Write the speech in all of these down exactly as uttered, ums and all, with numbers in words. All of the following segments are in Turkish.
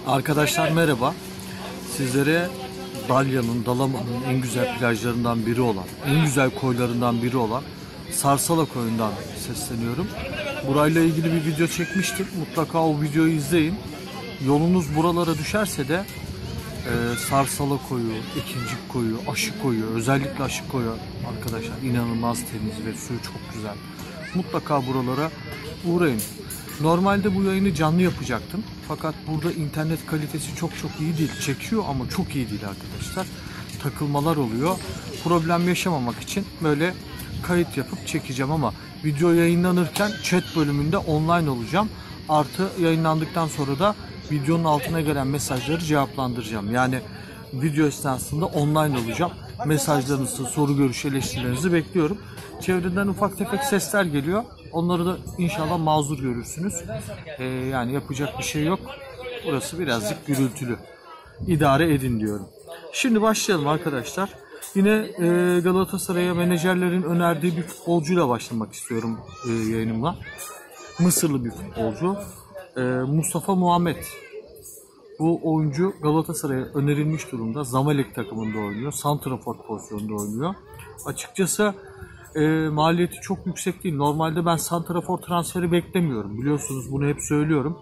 Arkadaşlar merhaba. Sizlere Dalyan'ın, Dalaman'ın en güzel plajlarından biri olan, en güzel koylarından biri olan Sarsala koyundan sesleniyorum. Burayla ilgili bir video çekmiştim. Mutlaka o videoyu izleyin. Yolunuz buralara düşerse de e, Sarsala koyu, Ekincik koyu, Aşı koyu, özellikle Aşı koyu arkadaşlar inanılmaz temiz ve suyu çok güzel. Mutlaka buralara uğrayın. Normalde bu yayını canlı yapacaktım. Fakat burada internet kalitesi çok çok iyi değil. Çekiyor ama çok iyi değil arkadaşlar. Takılmalar oluyor. Problem yaşamamak için böyle kayıt yapıp çekeceğim ama video yayınlanırken chat bölümünde online olacağım. Artı yayınlandıktan sonra da videonun altına gelen mesajları cevaplandıracağım. Yani video esnasında online olacağım. Mesajlarınızı, soru görüş, eleştirilerinizi bekliyorum. Çevreden ufak tefek sesler geliyor. Onları da inşallah mazur görürsünüz. Ee, yani yapacak bir şey yok. Burası birazcık gürültülü. İdare edin diyorum. Şimdi başlayalım arkadaşlar. Yine e, Galatasaray'a menajerlerin önerdiği bir futbolcuyla başlamak istiyorum e, yayınımla. Mısırlı bir futbolcu. E, Mustafa Muhammed. Bu oyuncu Galatasaray'a önerilmiş durumda. Zamalek takımında oynuyor. Santrafor pozisyonunda oynuyor. Açıkçası e, maliyeti çok yüksek değil. Normalde ben santrafor transferi beklemiyorum. Biliyorsunuz bunu hep söylüyorum.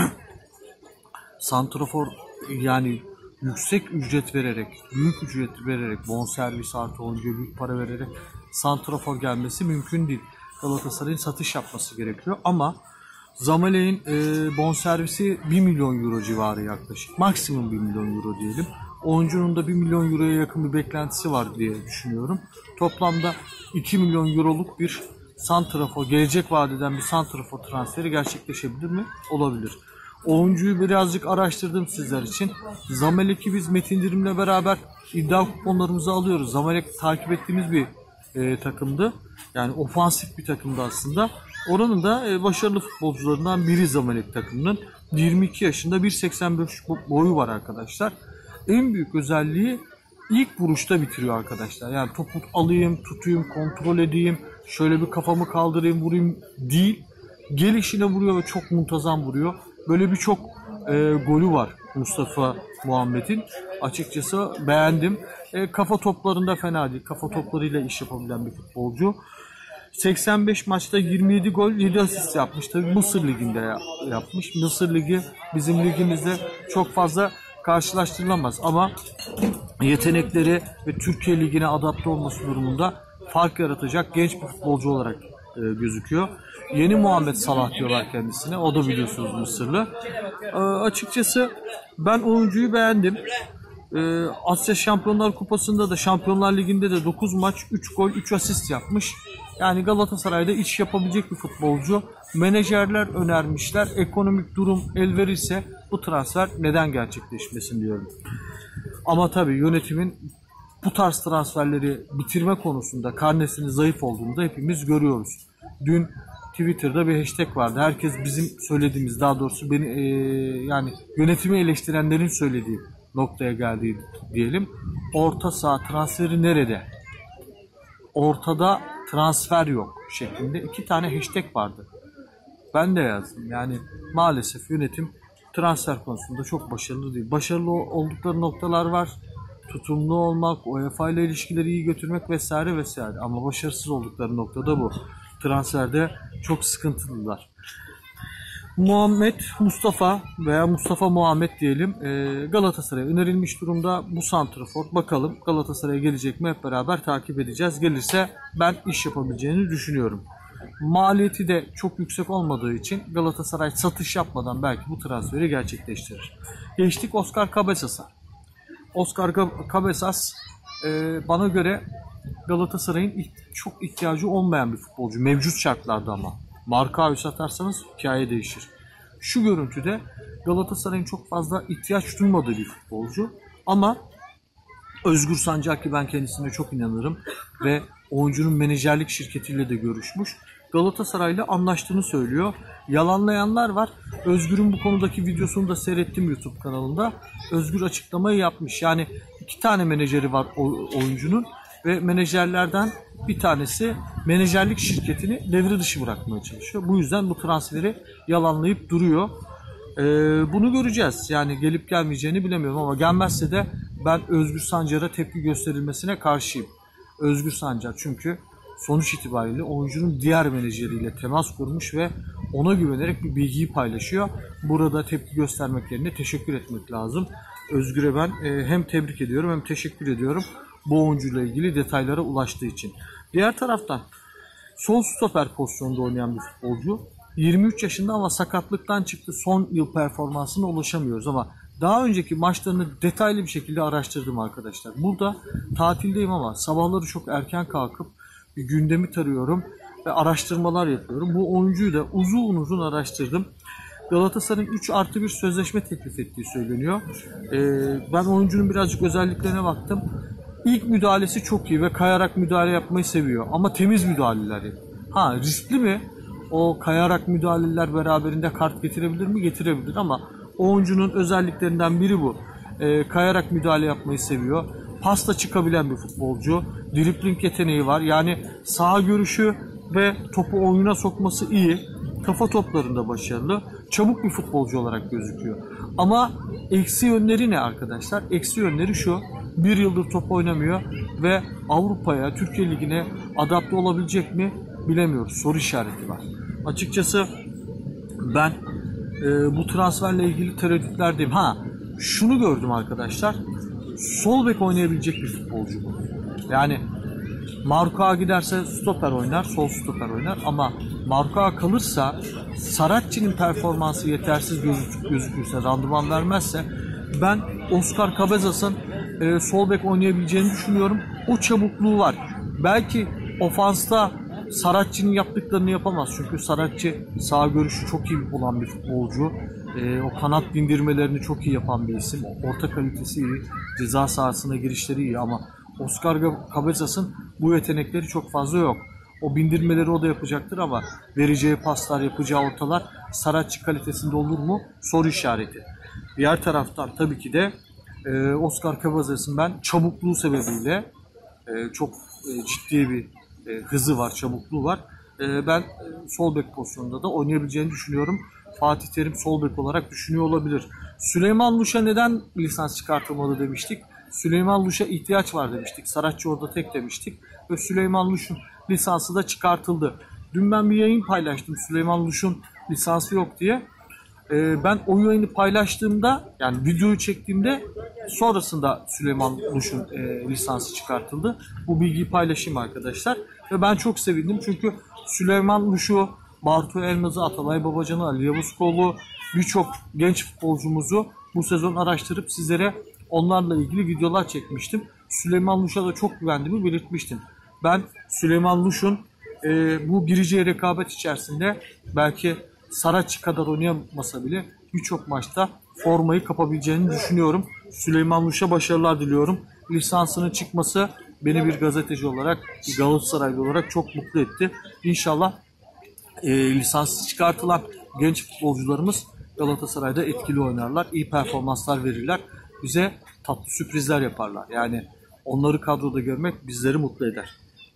Santrafor yani yüksek ücret vererek, büyük ücret vererek, bonservis artı oyuncuya büyük para vererek santrafor gelmesi mümkün değil. Galatasaray'ın satış yapması gerekiyor ama Zamalek'in e, bonservisi bir milyon euro civarı yaklaşık. Maksimum bir milyon euro diyelim. Oyuncunun da bir milyon euroya yakın bir beklentisi var diye düşünüyorum. Toplamda iki milyon euroluk bir santrafor, gelecek vadeden bir santrafor transferi gerçekleşebilir mi? Olabilir. Oyuncuyu birazcık araştırdım sizler için. Zamalek'i biz Metin Dirim'le beraber iddia kuponlarımızı alıyoruz. Zamalek takip ettiğimiz bir e, takımdı. Yani ofansif bir takımdı aslında. Oranın da e, başarılı futbolcularından biri Zamalek takımının. yirmi iki yaşında bir seksen beş boyu var arkadaşlar. En büyük özelliği ilk vuruşta bitiriyor arkadaşlar. Yani topu alayım, tutayım, kontrol edeyim, şöyle bir kafamı kaldırayım, vurayım değil. Gelişine vuruyor ve çok muntazam vuruyor. Böyle birçok e, golü var Mustafa Muhammed'in. Açıkçası beğendim. E, kafa toplarında fena değil. Kafa toplarıyla iş yapabilen bir futbolcu. seksen beş maçta yirmi yedi gol, yedi asist yapmış. Tabii Mısır Ligi'nde yapmış. Mısır Ligi bizim ligimizde çok fazla karşılaştırılamaz ama yetenekleri ve Türkiye Ligi'ne adapte olması durumunda fark yaratacak genç bir futbolcu olarak e, gözüküyor. Yeni Muhammed Salah diyorlar kendisine. O da biliyorsunuz Mısırlı. E, açıkçası ben oyuncuyu beğendim. E, Asya Şampiyonlar Kupası'nda da Şampiyonlar Ligi'nde de dokuz maç, üç gol, üç asist yapmış. Yani Galatasaray'da iş yapabilecek bir futbolcu. Menajerler önermişler. Ekonomik durum el verirse bu transfer neden gerçekleşmesin diyorum. Ama tabii yönetimin bu tarz transferleri bitirme konusunda karnesinin zayıf olduğunu da hepimiz görüyoruz. Dün Twitter'da bir hashtag vardı. Herkes bizim söylediğimiz, daha doğrusu beni e, yani yönetimi eleştirenlerin söylediği noktaya geldi diyelim. Orta saha transferi nerede? Ortada transfer yok şeklinde iki tane hashtag vardı. Ben de yazdım. Yani maalesef yönetim transfer konusunda çok başarılı değil. Başarılı oldukları noktalar var. Tutumlu olmak, UEFA ile ilişkileri iyi götürmek vesaire vesaire. Ama başarısız oldukları noktada bu. Transferde çok sıkıntılılar. Muhammed Mustafa veya Mustafa Muhammed diyelim Galatasaray'a önerilmiş durumda. Bu santrafor bakalım Galatasaray'a gelecek mi, hep beraber takip edeceğiz. Gelirse ben iş yapabileceğini düşünüyorum. Maliyeti de çok yüksek olmadığı için Galatasaray satış yapmadan belki bu transferi gerçekleştirir. Geçtik Oscar Cabezas'a. Oscar Cabezas bana göre Galatasaray'ın çok ihtiyacı olmayan bir futbolcu. Mevcut şartlarda ama. Markao'yu satarsanız hikaye değişir. Şu görüntüde Galatasaray'ın çok fazla ihtiyaç duymadığı bir futbolcu. Ama Özgür Sancak, ki ben kendisine çok inanırım ve oyuncunun menajerlik şirketiyle de görüşmüş. Galatasaray'la anlaştığını söylüyor. Yalanlayanlar var. Özgür'ün bu konudaki videosunu da seyrettim YouTube kanalında. Özgür açıklamayı yapmış. Yani iki tane menajeri var oyuncunun ve menajerlerden bir tanesi menajerlik şirketini devre dışı bırakmaya çalışıyor. Bu yüzden bu transferi yalanlayıp duruyor. Ee, bunu göreceğiz. Yani gelip gelmeyeceğini bilemiyorum ama gelmezse de ben Özgür Sancar'a tepki gösterilmesine karşıyım. Özgür Sancar çünkü sonuç itibariyle oyuncunun diğer menajeriyle temas kurmuş ve ona güvenerek bir bilgiyi paylaşıyor. Burada tepki göstermek yerine teşekkür etmek lazım. Özgür'e ben e, hem tebrik ediyorum hem teşekkür ediyorum bu oyuncuyla ilgili detaylara ulaştığı için. Diğer taraftan sol stoper pozisyonunda oynayan bir futbolcu. yirmi üç yaşında ama sakatlıktan çıktı. Son yıl performansına ulaşamıyoruz ama daha önceki maçlarını detaylı bir şekilde araştırdım arkadaşlar. Burada tatildeyim ama sabahları çok erken kalkıp bir gündemi tarıyorum ve araştırmalar yapıyorum. Bu oyuncuyu da uzun uzun araştırdım. Galatasaray'ın üç artı bir sözleşme teklif ettiği söyleniyor. Ee, ben oyuncunun birazcık özelliklerine baktım. İlk müdahalesi çok iyi ve kayarak müdahale yapmayı seviyor. Ama temiz müdahaleler yapıyor. Ha, riskli mi? O kayarak müdahaleler beraberinde kart getirebilir mi? Getirebilir ama o oyuncunun özelliklerinden biri bu. Ee, kayarak müdahale yapmayı seviyor. Pasta çıkabilen bir futbolcu. Dribling yeteneği var. Yani sağ görüşü ve topu oyuna sokması iyi. Kafa toplarında başarılı. Çabuk bir futbolcu olarak gözüküyor. Ama eksi yönleri ne arkadaşlar? Eksi yönleri şu. Bir yıldır top oynamıyor ve Avrupa'ya, Türkiye Ligi'ne adapte olabilecek mi bilemiyoruz. Soru işareti var. Açıkçası ben e, bu transferle ilgili tereddütlerdeyim. Ha, şunu gördüm arkadaşlar. Sol bek oynayabilecek bir futbolcu bu. Yani Marka giderse stoper oynar, sol stoper oynar ama Marka kalırsa Saracchi'nin performansı yetersiz gözük gözükürse, randıman vermezse ben Oscar Cabezas'ın e, sol bek oynayabileceğini düşünüyorum. O çabukluğu var. Belki ofansta Saracchi'nin yaptıklarını yapamaz. Çünkü Saracchi sağ görüşü çok iyi olan bir futbolcu. E, o kanat bindirmelerini çok iyi yapan bir isim. Orta kalitesi iyi. Ceza sahasına girişleri iyi ama Oscar Cabezas'ın bu yetenekleri çok fazla yok. O bindirmeleri o da yapacaktır ama vereceği paslar, yapacağı ortalar Saracchi kalitesinde olur mu? Soru işareti. Diğer taraftan tabii ki de e, Oscar Cabezas'ın ben çabukluğu sebebiyle e, çok e, ciddi bir e, hızı var, çabukluğu var. E, ben e, sol bek pozisyonunda da oynayabileceğini düşünüyorum. Fatih Terim sol bek olarak düşünüyor olabilir. Süleyman Luş'a neden lisans çıkartılmalı demiştik. Süleyman Luş'a ihtiyaç var demiştik. Saracchi orada tek demiştik. Ve Süleyman Luş'un lisansı da çıkartıldı. Dün ben bir yayın paylaştım Süleyman Luş'un lisansı yok diye. Ee, ben o yayını paylaştığımda, yani videoyu çektiğimde sonrasında Süleyman Luş'un e, lisansı çıkartıldı. Bu bilgiyi paylaşayım arkadaşlar. Ve ben çok sevindim çünkü Süleyman Luş'u, Bartu Elmaz'ı, Atalay Babacan'ı, Ali Yavuzkoğlu, birçok genç futbolcumuzu bu sezon araştırıp sizlere onlarla ilgili videolar çekmiştim. Süleyman Luş'a da çok güvendiğimi belirtmiştim. Ben Süleyman Luş'un e, bu gireceği rekabet içerisinde belki Saracchi kadar oynayamasa bile birçok maçta formayı kapabileceğini düşünüyorum. Süleyman Luş'a başarılar diliyorum. Lisansının çıkması beni bir gazeteci olarak, bir Galatasaraylı olarak çok mutlu etti. İnşallah e, lisanssız çıkartılan genç futbolcularımız Galatasaray'da etkili oynarlar, iyi performanslar verirler. Bize tatlı sürprizler yaparlar. Yani onları kadroda görmek bizleri mutlu eder.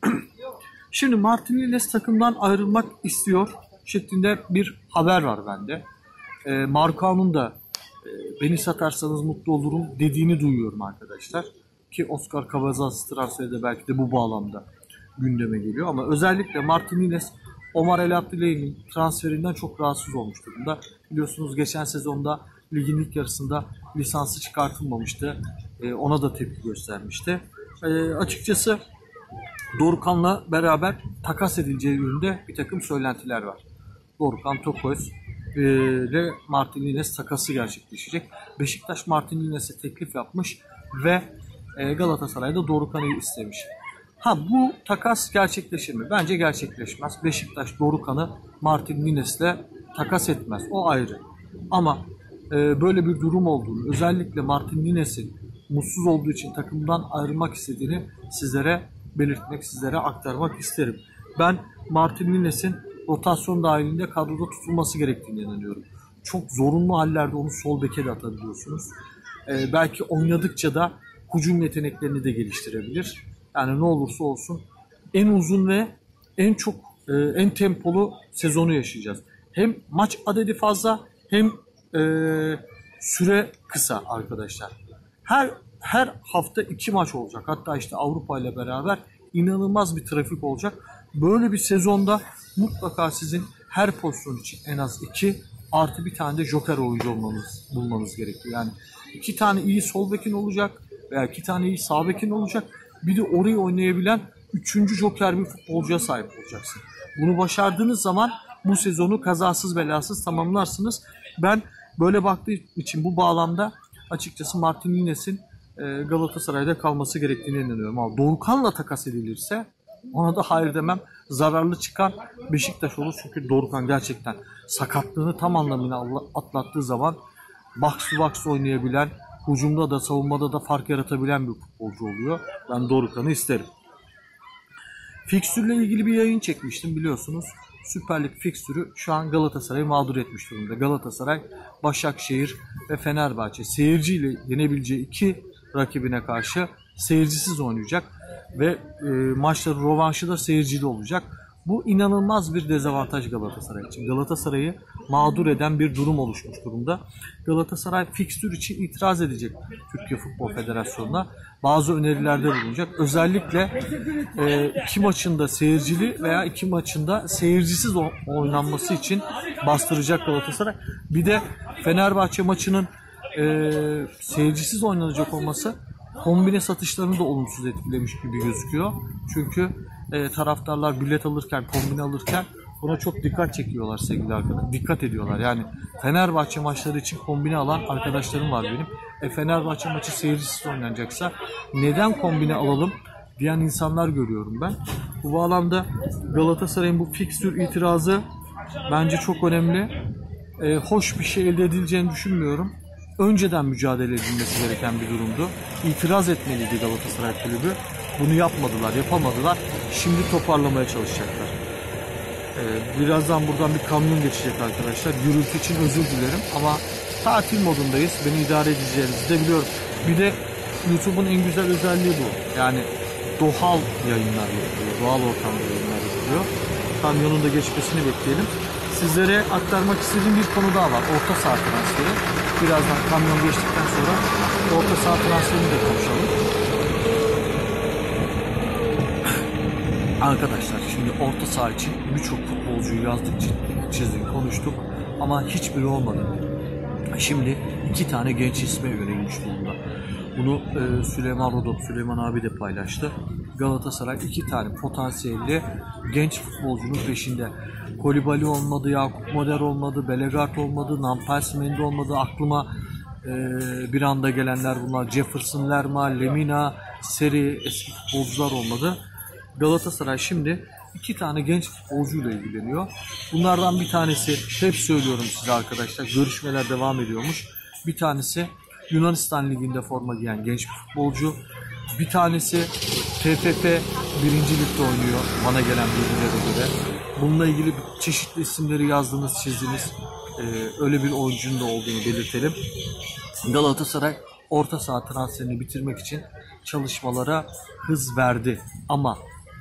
Şimdi Martin Liles takımdan ayrılmak istiyor şeklinde bir haber var bende. E, Markao'nun da e, beni satarsanız mutlu olurum dediğini duyuyorum arkadaşlar. Ki Oscar Cabezas transferi de belki de bu bağlamda gündeme geliyor. Ama özellikle Martin Liles, Omar El Abdüley'in transferinden çok rahatsız olmuş durumda. Biliyorsunuz geçen sezonda ligin ilk yarısında lisansı çıkartılmamıştı. E, ona da tepki göstermişti. E, açıkçası Dorukhan'la beraber takas edileceği yönünde bir takım söylentiler var. Dorukhan Tokoz ile Martin Liles takası gerçekleşecek. Beşiktaş Martin Liles'e teklif yapmış ve Galatasaray'da Dorukhan'ı istemiş. Ha, bu takas gerçekleşir mi? Bence gerçekleşmez. Beşiktaş Dorukhan'ı Martin Liles'le takas etmez. O ayrı. Ama e, böyle bir durum olduğunu, özellikle Martin Liles'in mutsuz olduğu için takımdan ayrılmak istediğini sizlere belirtmek, sizlere aktarmak isterim. Ben Martin Liles'in rotasyon dahilinde kadroda tutulması gerektiğine inanıyorum. Çok zorunlu hallerde onu sol beke de atabiliyorsunuz. Ee, belki oynadıkça da hücum yeteneklerini de geliştirebilir. Yani ne olursa olsun en uzun ve en çok e, en tempolu sezonu yaşayacağız. Hem maç adedi fazla hem e, süre kısa arkadaşlar. Her her hafta iki maç olacak. Hatta işte Avrupa ile beraber inanılmaz bir trafik olacak. Böyle bir sezonda mutlaka sizin her pozisyon için en az iki artı bir tane de joker oyuncu olmanız, bulmanız gerekiyor. Yani iki tane iyi sol bekin olacak veya iki tane iyi sağ bekin olacak. Bir de orayı oynayabilen üçüncü joker bir futbolcuya sahip olacaksın. Bunu başardığınız zaman bu sezonu kazasız belasız tamamlarsınız. Ben böyle baktığım için bu bağlamda açıkçası Martin Lines'in Galatasaray'da kalması gerektiğine inanıyorum. Ama Dorukhan'la takas edilirse ona da hayır demem. Zararlı çıkan Beşiktaş olur. Çünkü Dorukhan gerçekten sakatlığını tam anlamıyla atlattığı zaman box to box oynayabilen, hücumda da savunmada da fark yaratabilen bir futbolcu oluyor. Ben Dorukhan'ı isterim. Fikstürle ilgili bir yayın çekmiştim biliyorsunuz. Süper Lig fikstürü şu an Galatasaray'ı mağdur etmiş durumda. Galatasaray, Başakşehir ve Fenerbahçe seyirciyle yenebileceği iki rakibine karşı seyircisiz oynayacak ve e, maçların rövanşı da seyircili olacak. Bu inanılmaz bir dezavantaj Galatasaray için. Galatasaray'ı mağdur eden bir durum oluşmuş durumda. Galatasaray fikstür için itiraz edecek Türkiye Futbol Federasyonu'na. Bazı önerilerde bulunacak. Özellikle e, iki maçında seyircili veya iki maçında seyircisiz oynanması için bastıracak Galatasaray. Bir de Fenerbahçe maçının e, seyircisiz oynanacak olması kombine satışlarını da olumsuz etkilemiş gibi gözüküyor. Çünkü e, taraftarlar bilet alırken, kombine alırken buna çok dikkat çekiyorlar sevgili arkadaşlar. Dikkat ediyorlar. Yani Fenerbahçe maçları için kombine alan arkadaşlarım var benim. E, Fenerbahçe maçı seyircisiz oynanacaksa neden kombine alalım diyen insanlar görüyorum ben. Bu bağlamda Galatasaray'ın bu fikstür itirazı bence çok önemli. E, hoş bir şey elde edileceğini düşünmüyorum. Önceden mücadele edilmesi gereken bir durumdu. İtiraz etmeliydi Galatasaray Kulübü. Bunu yapmadılar, yapamadılar. Şimdi toparlamaya çalışacaklar. Ee, birazdan buradan bir kamyon geçecek arkadaşlar. Gürültü için özür dilerim ama tatil modundayız. Beni idare edeceğinizi de biliyorum. Bir de YouTube'un en güzel özelliği bu. Yani doğal yayınlar yapılıyor, doğal ortamda yayınlar yapılıyor. Kamyonun da geçmesini bekleyelim. Sizlere aktarmak istediğim bir konu daha var. Orta saha transferi. Birazdan kamyon geçtikten sonra orta saha transferini de konuşalım. Arkadaşlar şimdi orta saha için birçok futbolcuyu yazdık, çizdik, konuştuk ama hiçbiri olmadı. Şimdi iki tane genç isme yönelmiş durumda. Bunu e, Süleyman Rodop, Süleyman abi de paylaştı. Galatasaray iki tane potansiyelli genç futbolcunun peşinde. Kolibali olmadı, Yakup Moder olmadı, Belegard olmadı, Nampers Mendy olmadı. Aklıma e, bir anda gelenler bunlar. Jefferson Lerma, Lemina, Seri eski futbolcular olmadı. Galatasaray şimdi iki tane genç futbolcuyla ilgileniyor. Bunlardan bir tanesi, hep söylüyorum size arkadaşlar, görüşmeler devam ediyormuş. Bir tanesi Yunanistan Ligi'nde forma giyen genç bir futbolcu. Bir tanesi T F F birinci Lig'de oynuyor bana gelen bilgilere göre. Bununla ilgili çeşitli isimleri yazdınız, çizdiniz. Ee, öyle bir oyuncunun da olduğunu belirtelim. Galatasaray orta saha transferini bitirmek için çalışmalara hız verdi. Ama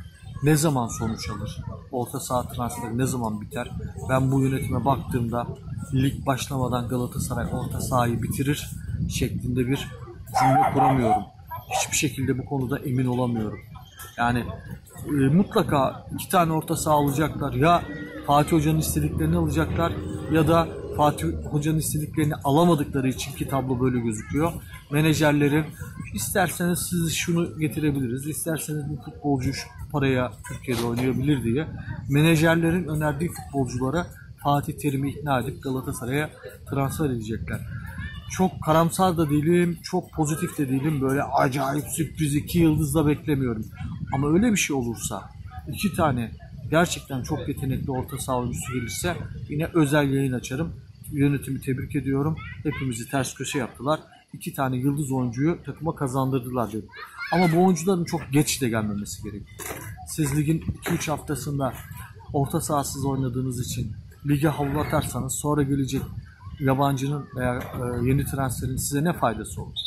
ne zaman sonuç alır? Orta saha transferi ne zaman biter? Ben bu yönetime baktığımda lig başlamadan Galatasaray orta sahayı bitirir şeklinde bir cümle kuramıyorum. Hiçbir şekilde bu konuda emin olamıyorum. Yani e, mutlaka iki tane orta saha alacaklar. Ya Fatih Hoca'nın istediklerini alacaklar ya da Fatih Hoca'nın istediklerini alamadıkları için ki tablo böyle gözüküyor. Menajerlerin isterseniz siz şunu getirebiliriz, isterseniz bu futbolcu şu paraya Türkiye'de oynayabilir diye menajerlerin önerdiği futbolculara Fatih Terim'i ikna edip Galatasaray'a transfer edecekler. Çok karamsar da değilim, çok pozitif de değilim. Böyle acayip sürpriz iki yıldız da beklemiyorum. Ama öyle bir şey olursa, iki tane gerçekten çok yetenekli orta saha oyuncusu gelirse yine özel yayın açarım. Yönetimi tebrik ediyorum. Hepimizi ters köşe yaptılar. İki tane yıldız oyuncuyu takıma kazandırdılar dedim. Ama bu oyuncuların çok geç de gelmemesi gerekiyor. Siz ligin iki üç haftasında orta sahasız oynadığınız için lige havlu atarsanız sonra gelecek yabancının veya e, yeni transferin size ne faydası olur?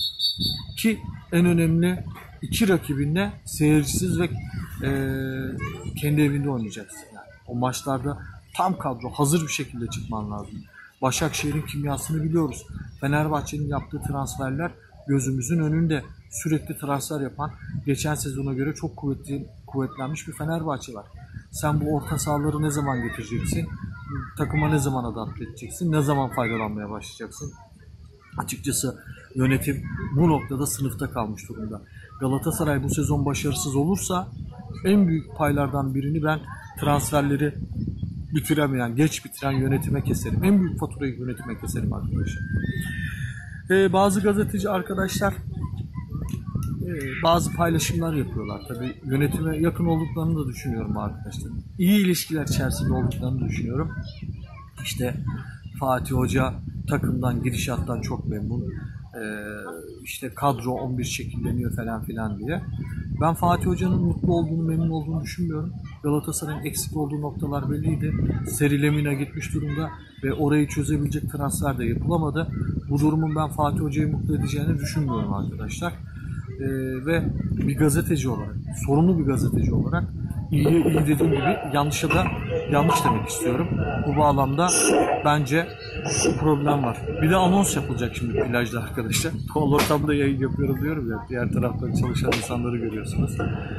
Ki en önemli iki rakibinle seyircisiz ve e, kendi evinde oynayacaksın. Yani o maçlarda tam kadro hazır bir şekilde çıkman lazım. Başakşehir'in kimyasını biliyoruz. Fenerbahçe'nin yaptığı transferler gözümüzün önünde. Sürekli transfer yapan, geçen sezona göre çok kuvvetli, kuvvetlenmiş bir Fenerbahçe var. Sen bu orta sahaları ne zaman getireceksin? Takıma ne zaman adapte edeceksin? Ne zaman faydalanmaya başlayacaksın? Açıkçası yönetim bu noktada sınıfta kalmış durumda. Galatasaray bu sezon başarısız olursa en büyük paylardan birini ben transferleri bitiremeyen, geç bitiren yönetime keserim. En büyük faturayı yönetime keserim arkadaşlar. Ee, bazı gazeteci arkadaşlar e, bazı paylaşımlar yapıyorlar. Tabii yönetime yakın olduklarını da düşünüyorum arkadaşlar. İyi ilişkiler içerisinde olduklarını düşünüyorum. İşte Fatih Hoca takımdan, gidişattan çok memnun. Ee, işte kadro on bir şekilleniyor falan filan diye. Ben Fatih Hoca'nın mutlu olduğunu, memnun olduğunu düşünmüyorum. Galatasaray'ın eksik olduğu noktalar belliydi. Seri Lemina gitmiş durumda ve orayı çözebilecek transfer de yapılamadı. Bu durumun ben Fatih Hoca'yı mutlu edeceğini düşünmüyorum arkadaşlar. Ee, ve bir gazeteci olarak, sorumlu bir gazeteci olarak İyiye iyi dediğim gibi yanlışa da yanlış demek istiyorum. Bu bağlamda bence bir problem var. Bir de anons yapılacak şimdi plajda arkadaşlar. Doğal ortamda yayın yapıyorum diyorum ya. Diğer taraftan çalışan insanları görüyorsunuz.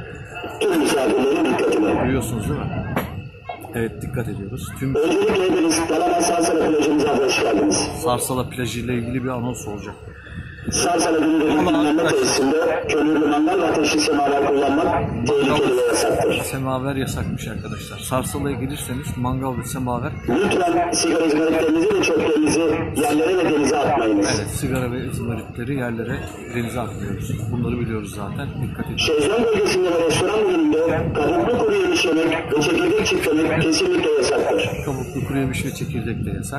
Görüyorsunuz değil mi? Evet, dikkat ediyoruz. Tüm Sarsala plajı ile ilgili bir anons olacak. Sarsala günleri dinlenme tesisinde kömürlü mangal ve ateşli semaver kullanmak tehlikeli ve yasaktır. Semaver yasakmış arkadaşlar. Sarsala'ya gelirseniz mangal ve semaver. Lütfen sigara izmaritlerinizi ve çöplerinizi yerlere ve denize atmayınız. Evet, sigara ve izmaritleri yerlere, denize atmıyoruz. Bunları biliyoruz zaten. Dikkat edin. Şezlong bölgesinde ve restoran bölümünde kabuklu kuru yemiş yemek ve çekirdek çiftlemek kesinlikle yasaktır. Kabuklu kuru yemiş ve çekirdek de yasak.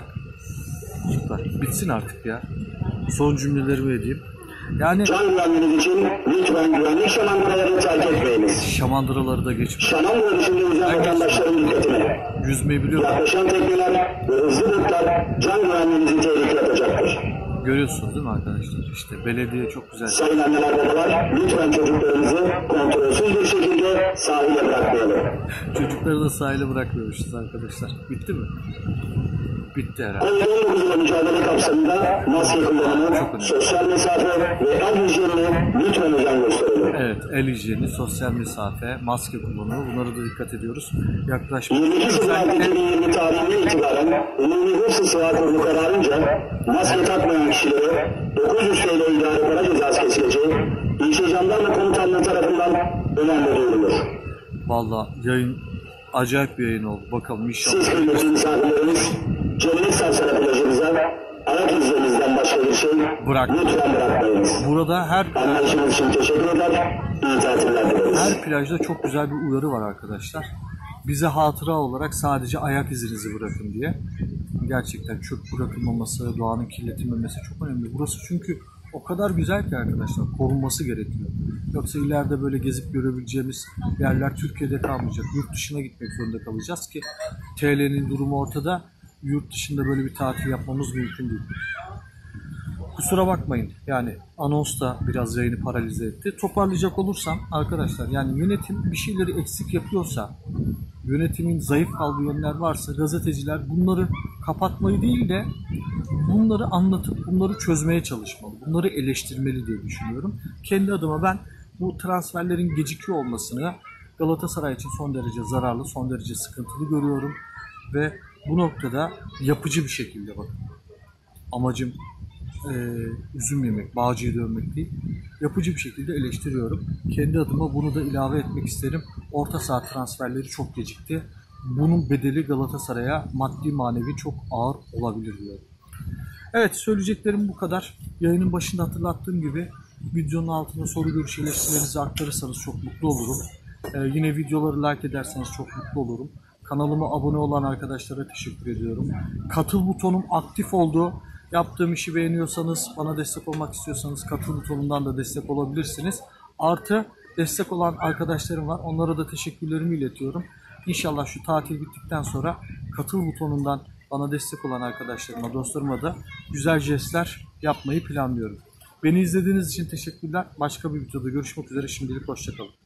Süper. Bitsin artık ya. Son cümlelerimi edeyim. Yani can güvenliğiniz için lütfen güvenlik şamandıralarını terk etmeyiniz. Şamandıraları da geçmeyin. Şamandıra dışında yüzen vatandaşların dikkatine. Yüzmeyi biliyorum. Yaklaşan tekneler ve hızlı botlar can güvenliğinizi tehlikeye atacaktır. Görüyorsunuz değil mi arkadaşlar? İşte belediye çok güzel. Sayın anneler babalar, lütfen çocuklarınızı kontrolsüz bir şekilde sahile bırakmayalım. Çocukları da sahile bırakmıyormuşuz arkadaşlar. Bitti mi? Bitti herhalde. kovid on dokuz ile mücadele kapsamında maske kullanımı, sosyal mesafe ve el hijyenine lütfen özen gösterelim. Evet, el hijyeni, sosyal mesafe, maske kullanımı, bunlara da dikkat ediyoruz. Yaklaşık yirmi iki Şubat iki bin yirmi tarihine itibaren Umumi Hıfzı Sıhhat Kurulu kararınca maske takmayan kişilere dokuz yüz T L idari para cezası kesilecek, İlçe Jandarma Komutanlığı tarafından önemli duyurulur. Vallahi yayın acayip bir yayın oldu. Bakalım inşallah. Siz kıymetli misafirlerimiz, Cennet Sarsala plajımıza ayak izlerinizden başka bir şey Bırak. lütfen bırakmayınız. Burada her Anlayışınız için teşekkür eder, iyi tatiller dileriz. her plajda çok güzel bir uyarı var arkadaşlar. Bize hatıra olarak sadece ayak izinizi bırakın diye. Gerçekten çöp bırakılmaması, doğanın kirletilmemesi çok önemli. Burası çünkü o kadar güzel ki arkadaşlar, korunması gerekiyor. Yoksa ileride böyle gezip görebileceğimiz yerler Türkiye'de kalmayacak. Yurt dışına gitmek zorunda kalacağız ki T L'nin durumu ortada. Yurt dışında böyle bir tatil yapmamız mümkün değil. Kusura bakmayın. Yani anons da biraz yayını paralize etti. Toparlayacak olursam arkadaşlar, yani yönetim bir şeyleri eksik yapıyorsa, yönetimin zayıf kaldığı yönler varsa gazeteciler bunları kapatmayı değil de bunları anlatıp bunları çözmeye çalışmalı. Bunları eleştirmeli diye düşünüyorum. Kendi adıma ben bu transferlerin gecikiyor olmasını Galatasaray için son derece zararlı, son derece sıkıntılı görüyorum. Ve bu noktada yapıcı bir şekilde, bakın, amacım e, üzüm yemek, bağcıyı dövmek değil, yapıcı bir şekilde eleştiriyorum. Kendi adıma bunu da ilave etmek isterim. Orta saha transferleri çok gecikti. Bunun bedeli Galatasaray'a maddi manevi çok ağır olabilir diyorum. Evet, söyleyeceklerim bu kadar. Yayının başında hatırlattığım gibi videonun altına soru görüş eleştirilerinizi aktarırsanız çok mutlu olurum. Ee, yine videoları like ederseniz çok mutlu olurum. Kanalıma abone olan arkadaşlara teşekkür ediyorum. Katıl butonum aktif oldu. Yaptığım işi beğeniyorsanız, bana destek olmak istiyorsanız katıl butonundan da destek olabilirsiniz. Artı destek olan arkadaşlarım var. Onlara da teşekkürlerimi iletiyorum. İnşallah şu tatil bittikten sonra katıl butonundan bana destek olan arkadaşlarıma, dostlarıma da güzel jestler yapmayı planlıyorum. Beni izlediğiniz için teşekkürler. Başka bir videoda görüşmek üzere. Şimdilik hoşça kalın.